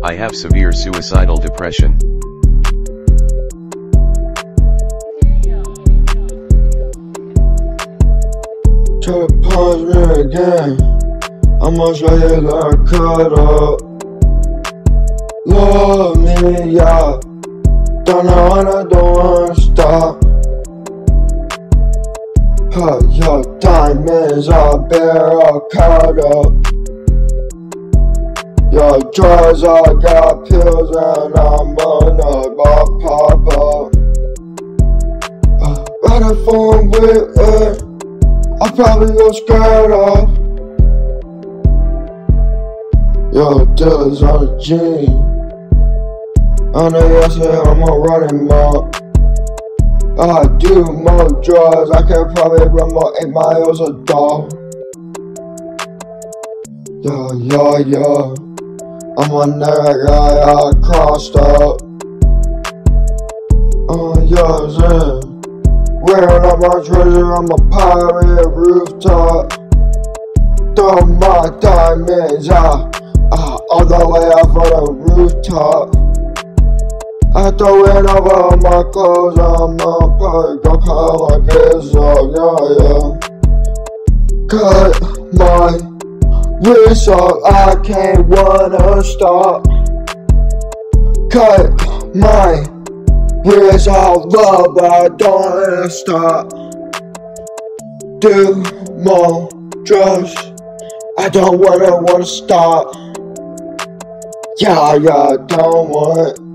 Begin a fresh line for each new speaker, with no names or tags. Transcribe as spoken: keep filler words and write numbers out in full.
I have severe suicidal depression.
Try to punch me again, I'ma show you that I cut up. Love me, yeah, don't know when I don't wanna stop. Huh, your diamonds are bare, all cut up. Your drugs, I got pills and I'm on a bar pop up. Uh, Ride a phone with it, I probably go skirt off. Yo, dealers on the gene. I know y'all say I'm a running mom. I do more drugs, I can probably run more eight miles a dog. Yo, yo, yo, I'm a nerd guy, I crossed up. Oh, yo, yeah. Wearing all my treasure, I'm a pirate rooftop. Throw my diamonds out, uh, all the way up on the rooftop. I throw it over my clothes, I'm a pirate, go cut my kids off, yeah, yeah. Cut my wrist off, I can't wanna stop. Cut my wrist off, love, but I don't wanna stop. Do more drugs, I don't wanna wanna stop. Yeah, yeah, I don't want